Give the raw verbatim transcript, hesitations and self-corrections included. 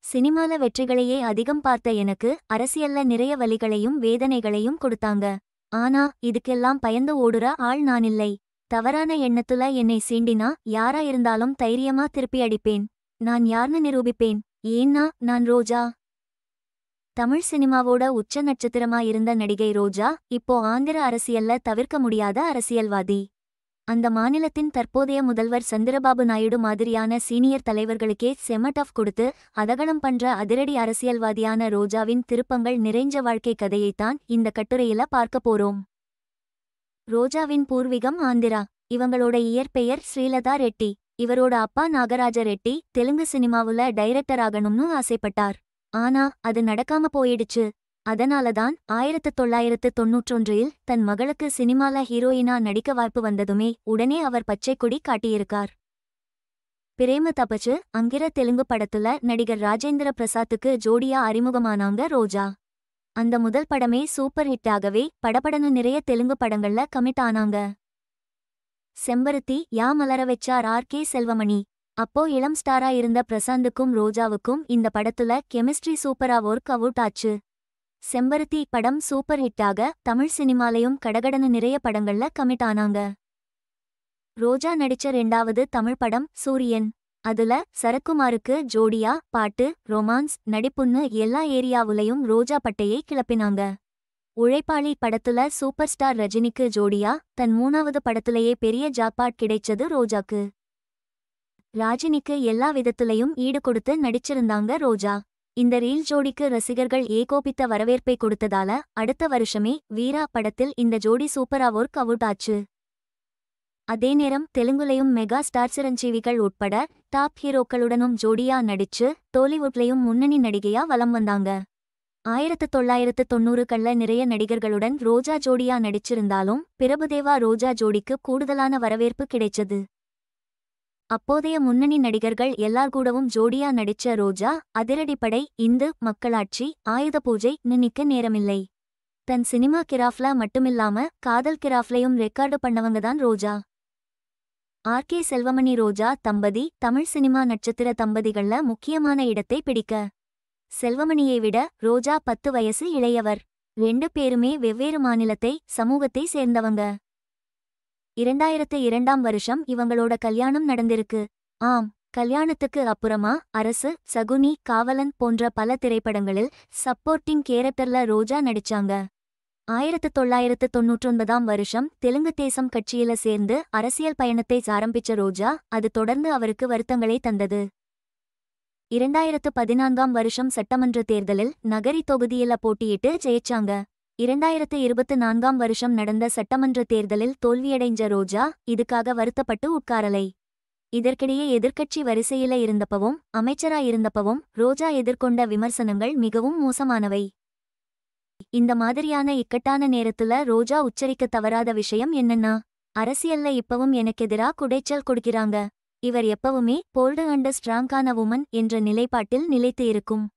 சினிமால வெற்றிகளையே அதிகம் பார்த்த எனக்கு அரசியல்ல நிறைய வலிகளையும் வேதனைகளையும் கொடுத்தாங்க. ஆனா இதுக்கெல்லாம் பயந்து ஓடுற ஆள் நானில்லை. தவறான எண்ணத்துல என்னை சீண்டினா யாரா இருந்தாலும் தைரியமா திருப்பி அடிப்பேன். நான் யார்னு நிரூபிப்பேன். ஏன்னா நான் ரோஜா. தமிழ் சினிமாவோட உச்ச நட்சத்திரமா இருந்த நடிகை ரோஜா இப்போ ஆந்திர அரசியல்ல தவிர்க்க முடியாத அரசியல்வாதி. அந்த மாநிலத்தின் தற்போதைய முதல்வர் சந்திரபாபு நாயுடு மாதிரியான சீனியர் தலைவர்களுக்கே செம டஃப் கொடுத்து அதகலம் பண்ற அதிரடி அரசியல்வாதியான ரோஜாவின் திருப்பங்கள் நிறைஞ்ச வாழ்க்கை கதையைத்தான் இந்த கட்டுரையில பார்க்க போறோம். ரோஜாவின் பூர்வீகம் ஆந்திரா. இவங்களோட இயற்பெயர் ஸ்ரீலதா ரெட்டி. இவரோட அப்பா நாகராஜ ரெட்டி தெலுங்கு சினிமாவுல டைரக்டர் ஆகணும்னு ஆசைப்பட்டார். ஆனா அது நடக்காம போயிடுச்சு. அதனாலதான் ஆயிரத்து தொள்ளாயிரத்து தொன்னூற்றொன்றில் தன் மகளுக்கு சினிமால ஹீரோயினா நடிக்க வாய்ப்பு வந்ததுமே உடனே அவர் பச்சைக்கொடி காட்டியிருக்கார். பிரேம தபச்சு அங்கிர தெலுங்கு படத்துல நடிகர் ராஜேந்திர பிரசாத்துக்கு ஜோடியா அறிமுகமானாங்க ரோஜா. அந்த முதல் படமே சூப்பர் ஹிட் ஆகவே படபடன்னு நிறைய தெலுங்கு படங்கள்ல கமிட் ஆனாங்க. செம்பருத்தி யா மலர வெச்சார் ஆர் கே செல்வமணி. அப்போ இளம் ஸ்டாரா இருந்த பிரசாந்துக்கும் ரோஜாவுக்கும் இந்த படத்துல கெமிஸ்ட்ரி சூப்பரா ஒர்க் அவுட் ஆச்சு. செம்பருத்தி படம் சூப்பர் ஹிட்டாக தமிழ் சினிமாலையும் கடகடன்னு நிறைய படங்கள்ல கமிட் ஆனாங்க. ரோஜா நடிச்ச ரெண்டாவது தமிழ் படம் சூரியன். அதுல சரத்குமாருக்கு ஜோடியா பாட்டு ரொமான்ஸ் நடிப்புன்னு எல்லா ஏரியாவுலையும் ரோஜா பட்டையை கிளப்பினாங்க. உழைப்பாளி படத்துல சூப்பர் ஸ்டார் ரஜினிக்கு ஜோடியா தன் மூணாவது படத்திலேயே பெரிய ஜாக்பாட் கிடைச்சது ரோஜாக்கு. ராஜினிக்கு எல்லா விதத்திலையும் ஈடு கொடுத்து நடிச்சிருந்தாங்க ரோஜா. இந்த ரீல் ஜோடிக்கு ரசிகர்கள் ஏகோபித்த வரவேற்பை கொடுத்ததால அடுத்த வருஷமே வீரா படத்தில் இந்த ஜோடி சூப்பரா ஒர்க் அவுட் ஆச்சு. அதே நேரம் தெலுங்குலையும் மெகா ஸ்டார் சிரஞ்சீவிகள் உட்பட டாப் ஹீரோக்களுடனும் ஜோடியா நடிச்சு டோலிவுட்லையும் முன்னணி நடிகையா வலம் வந்தாங்க. ஆயிரத்து தொள்ளாயிரத்து தொன்னூறுகள்ல நிறைய நடிகர்களுடன் ரோஜா ஜோடியா நடிச்சிருந்தாலும் பிரபுதேவா ரோஜா ஜோடிக்கு கூடுதலான வரவேற்பு கிடைச்சது. அப்போதைய முன்னணி நடிகர்கள் எல்லார் கூடவும் ஜோடியா நடிச்ச ரோஜா அதிரடிப்படை இந்து மக்களாட்சி ஆயுத பூஜை நினைக்க நேரமில்லை. தன் சினிமா கிராஃப்ல மட்டுமில்லாம காதல் கிராஃப்லையும் ரெக்கார்டு பண்ணவங்கதான் ரோஜா. ஆர் கே செல்வமணி ரோஜா தம்பதி தமிழ் சினிமா நட்சத்திர தம்பதிகள்ல முக்கியமான இடத்தை பிடிக்க. செல்வமணியை விட ரோஜா பத்து வயசு இளையவர். ரெண்டு பேருமே வெவ்வேறு மாநிலத்தை சமூகத்தை சேர்ந்தவங்க. இரண்டாயிரத்து இரண்டாம் வருஷம் இவங்களோட கல்யாணம் நடந்திருக்கு. ஆம், கல்யாணத்துக்கு அப்புறமா அரசு சகுனி காவலன் போன்ற பல திரைப்படங்களில் சப்போர்ட்டிங் கேரக்டர்ல ரோஜா நடிச்சாங்க. ஆயிரத்து தொள்ளாயிரத்து தொன்னூற்றொன்பதாம் வருஷம் தெலுங்கு தேசம் கட்சியில சேர்ந்து அரசியல் பயணத்தை ஆரம்பிச்ச ரோஜா அது தொடர்ந்து அவருக்கு வருத்தங்களை தந்தது. இரண்டாயிரத்து பதினான்காம் வருஷம் சட்டமன்ற தேர்தலில் நகரி தொகுதியில போட்டியிட்டு ஜெயிச்சாங்க. இரண்டாயிரத்து இருபத்து நான்காம் வருஷம் நடந்த சட்டமன்ற தேர்தலில் தோல்வியடைஞ்ச ரோஜா இதுக்காக வருத்தப்பட்டு உட்காரலை. இதற்கிடையே எதிர்க்கட்சி வரிசையில இருந்தப்பவும் அமைச்சரா இருந்தப்பவும் ரோஜா எதிர்கொண்ட விமர்சனங்கள் மிகவும் மோசமானவை. இந்த மாதிரியான இக்கட்டான நேரத்துல ரோஜா உச்சரிக்க தவறாத விஷயம் என்னன்னா, அரசியல்ல இப்பவும் எனக்கெதிரா குடைச்சல் கொடுக்கிறாங்க. இவர் எப்பவுமே போல்டு அண்ட் ஸ்ட்ராங்கான வுமன் என்ற நிலைப்பாட்டில் நிலைத்து இருக்கும்.